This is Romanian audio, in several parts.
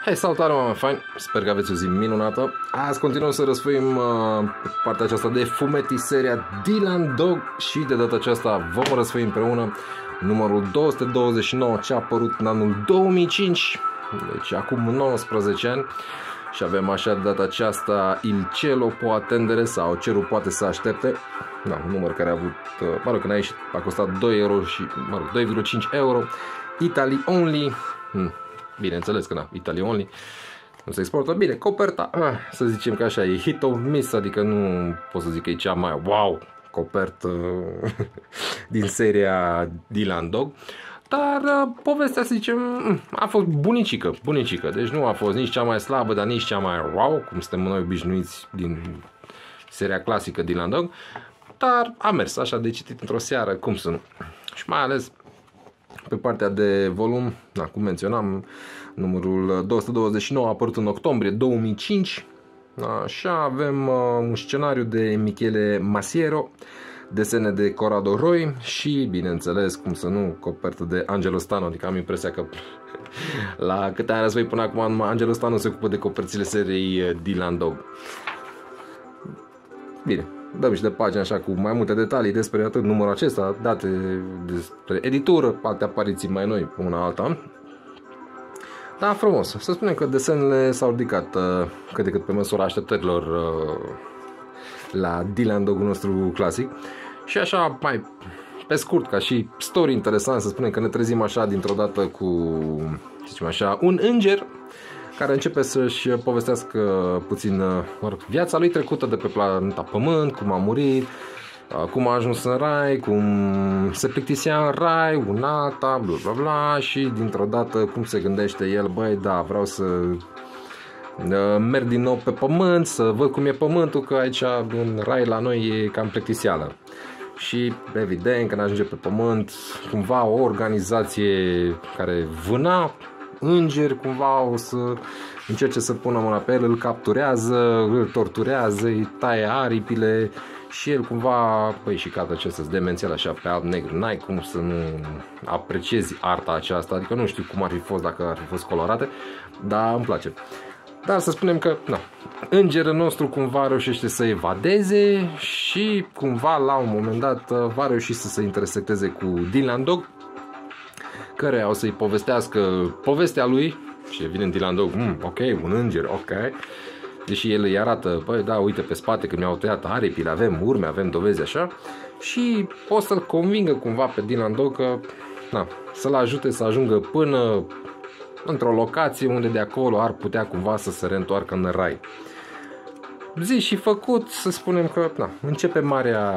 Hei, salutare, oameni faini! Sper că aveți o zi minunată. Azi continuăm să răsfoim partea aceasta de fumetii, seria Dylan Dog, și de data aceasta vom răsfoi împreună numărul 229, ce a apărut în anul 2005, deci acum 19 ani. Și avem așa de data aceasta Il cielo può attendere, sau Cerul poate să aștepte. Da, un număr care a avut, mă rog, când a ieșit a costat 2 euro și, mă rog, 2,5 euro. Italy only. Bineînțeles că na, Italy only. Nu se exportă. Bine, coperta, să zicem că așa, e hit or miss, adică nu pot să zic că e cea mai wow copertă din seria Dylan Dog. Dar povestea, să zicem, a fost bunicică, deci nu a fost nici cea mai slabă, dar nici cea mai wow, cum suntem noi obișnuiți din seria clasică Dylan Dog. Dar a mers așa de citit într-o seară, cum să nu. Și mai ales pe partea de volum, cum menționam, numărul 229 a apărut în octombrie 2005. Așa, avem un scenariu de Michele Masiero, desene de Corrado Roy și, bineînțeles, cum să nu, copertă de Angelo Stano. Adică am impresia că la câte ani război până acum Angelo Stano se ocupă de coperțile seriei Dylan Dog. Bine, dăm și de pagina așa cu mai multe detalii despre atât numărul acesta, date despre editură, alte apariții mai noi, una alta. Da, frumos. Să spunem că desenele s-au ridicat cât de cât pe măsura așteptărilor la Dylan Dog-ul nostru clasic. Și așa, mai pe scurt, ca și story interesant, să spunem că ne trezim așa dintr-o dată cu, zicem așa, un înger care începe să-și povestească puțin, mă rog, viața lui trecută de pe planeta Pământ, cum a murit, cum a ajuns în rai, cum se plictisea în rai, un alta, bla bla bla, și dintr-o dată cum se gândește el, băi, da, vreau să merg din nou pe Pământ, să văd cum e Pământul, că aici în rai la noi e cam plictiseală. Și evident, când ajunge pe Pământ, cumva o organizație care vâna îngeri, cumva o să încerce să pună mâna pe el, îl capturează, îl torturează, îi taie aripile și el cumva, păi, și cad acesta demențial așa pe alb-negru, n-ai cum să nu apreciezi arta aceasta, adică nu știu cum ar fi fost dacă ar fi fost colorate, dar îmi place. Dar să spunem că, na, îngerul nostru cumva reușește să evadeze și cumva la un moment dat va reuși să se intersecteze cu Dylan Dog, care o să-i povestească povestea lui. Și evident Dylan Dog, ok, un înger, ok. Deși el îi arată, băi, da, uite pe spate că mi-au tăiat aripile, avem urme, avem dovezi așa. Și o să-l convingă cumva pe Dylan Dog că, na, să-l ajute să ajungă până într-o locație unde de acolo ar putea cumva să se reîntoarcă în rai. Zi și făcut, să spunem că, na, începe marea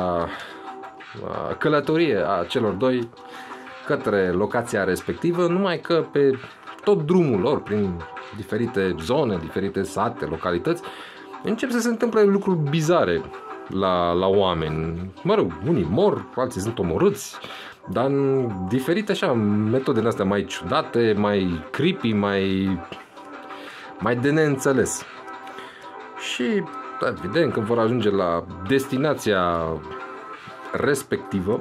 călătorie a celor doi către locația respectivă, numai că pe tot drumul lor, prin diferite zone, diferite sate, localități, încep să se întâmple lucruri bizare la oameni. Mă rog, unii mor, alții sunt omorâți, dar în diferite așa metode astea mai ciudate, mai creepy, mai de neînțeles. Și evident când vor ajunge la destinația respectivă,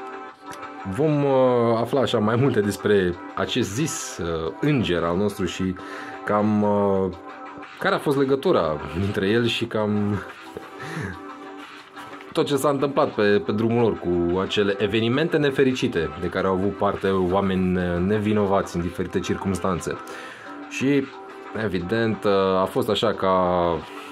vom afla așa mai multe despre acest zis înger al nostru și cam care a fost legătura dintre el și cam tot ce s-a întâmplat pe drumul lor cu acele evenimente nefericite de care au avut parte oameni nevinovați în diferite circumstanțe. Și evident a fost așa ca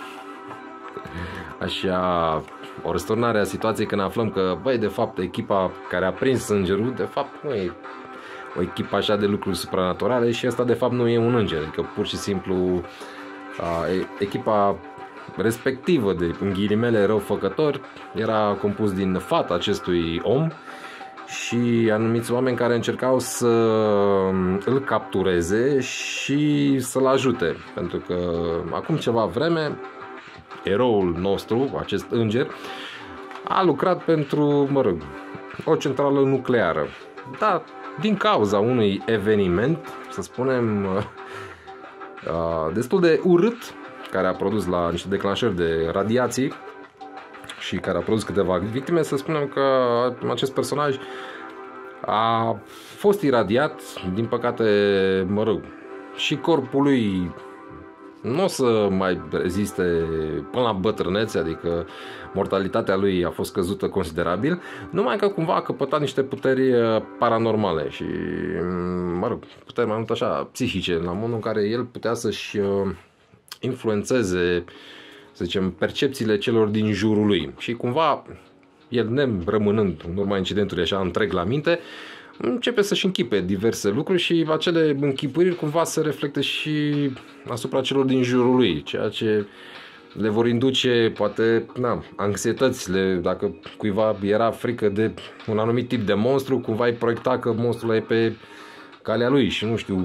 o răsturnare a situației când aflăm că, băi, de fapt echipa care a prins îngerul, de fapt nu e o echipă așa de lucruri supranaturale și asta de fapt nu e un înger, adică pur și simplu echipa respectivă de, în ghilimele, răufăcători era compus din fata acestui om și anumiți oameni care încercau să îl captureze și să-l ajute, pentru că acum ceva vreme eroul nostru, acest înger, a lucrat pentru, mă rog, o centrală nucleară. Dar din cauza unui eveniment, să spunem, destul de urât, care a produs la niște declanșări de radiații și care a produs câteva victime, să spunem că acest personaj a fost iradiat, din păcate, mă rog, și corpul lui nu o să mai reziste până la bătrânețe, adică mortalitatea lui a fost căzută considerabil, numai că cumva a căpătat niște puteri paranormale și, mă rog, puteri mai mult așa psihice, la modul în care el putea să-și influențeze, să zicem, percepțiile celor din jurul lui. Și cumva el, nerămânând în urma incidentului așa întreg la minte, începe să-și închipe diverse lucruri și acele închipăriri cumva se reflectă și asupra celor din jurul lui, ceea ce le vor induce poate anxietățile. Dacă cuiva era frică de un anumit tip de monstru, cumva îi proiecta că monstrul e pe calea lui și nu știu,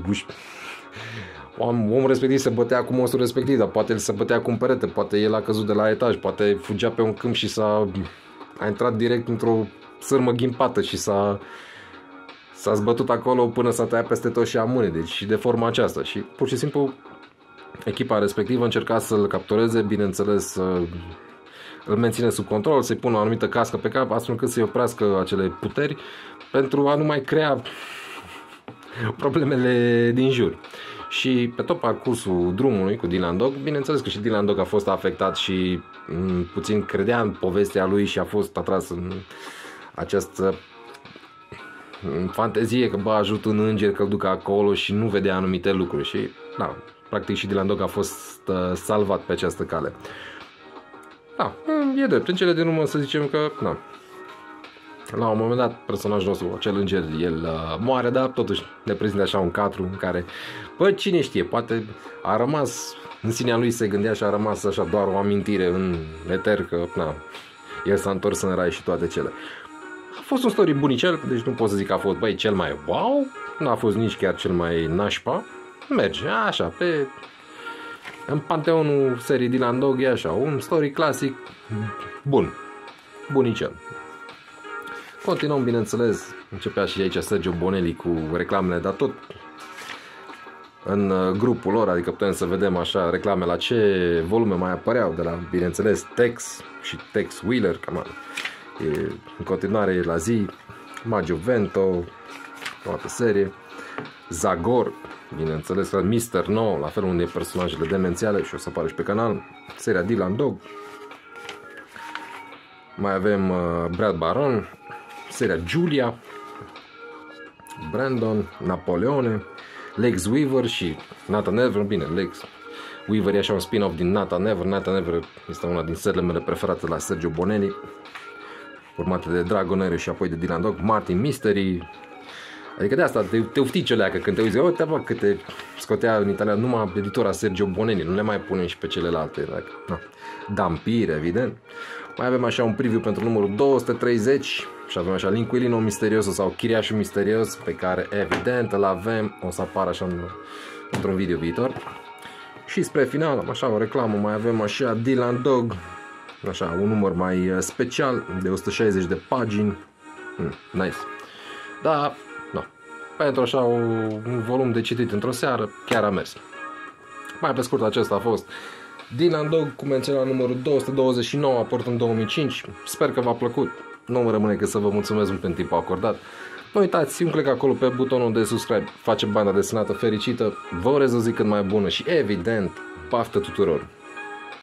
omul respectiv se bătea cu monstrul respectiv, dar poate el se bătea cu un perete, poate el a căzut de la etaj, poate fugea pe un câmp și a intrat direct într-o sârmă ghimpată și s-a zbătut acolo până s-a tăiat peste tot și a murit. Deci și de forma aceasta. Și pur și simplu echipa respectivă încerca să-l captureze, bineînțeles îl menține sub control, să-i pună o anumită cască pe cap, astfel încât să-i oprească acele puteri pentru a nu mai crea problemele din jur. Și pe tot parcursul drumului cu Dylan Dog, bineînțeles că și Dylan Dog a fost afectat și puțin credea în povestea lui și a fost atras în această fantezie că ajut un înger că îl ducă acolo și nu vedea anumite lucruri și practic și Dylan Dog a fost salvat pe această cale. E drept, în cele din urmă să zicem că la un moment dat personajul nostru, acel înger, el moare, dar totuși ne prezintă așa un cadru în care, cine știe, poate a rămas în sinea lui, se gândea și a rămas așa doar o amintire în eter că el s-a întors în rai și toate cele. A fost un story bunicel, deci nu pot să zic că a fost cel mai wow, nu a fost nici chiar cel mai nașpa, merge așa, în panteonul serii Dylan Dog e așa, un story clasic bun, bunicel. Continuăm, bineînțeles, începea și aici Sergio Bonelli cu reclamele, dar tot în grupul lor, adică putem să vedem așa reclame la ce volume mai apăreau, de la, bineînțeles, Tex și Tex Wheeler, în continuare la zi, Maggio Vento, toată serie, Zagor, bineînțeles, Mr. No, la fel unde e personajele demențiale și o să apară și pe canal, seria Dylan Dog, mai avem Brad Baron, seria Julia, Brandon, Napoleone, Lex Weaver și Nathan Never. Bine, Lex Weaver e așa un spin-off din Nathan Never. Nathan Never este una din seriile mele preferate la Sergio Bonelli, urmate de Dragonair și apoi de Dylan Dog. Martin Mystery, adică de asta te ufti celeacă când te uiți, uite bă, câte scotea în italian numai editora Sergio Bonelli, nu le mai punem și pe celelalte. Dampire, evident. Mai avem așa un preview pentru numărul 230 și avem așa L'inquilino misterioso sau Chiriașul misterios, pe care evident îl avem, o să apară așa într-un video viitor. Și spre final, așa o reclamă, mai avem așa Dylan Dog, așa un număr mai special de 160 de pagini. Nice. Da, pentru așa un volum de citit într-o seară, chiar a mers. Mai pe scurt, acesta a fost Dylan Dog, cum menționam, numărul 229, aport în 2005. Sper că v-a plăcut. Nu îmi rămâne că să vă mulțumesc mult pentru timpul acordat. Nu uitați, un click acolo pe butonul de subscribe face banda desenată fericită. Vă urez o zi cât mai bună și evident, baftă tuturor!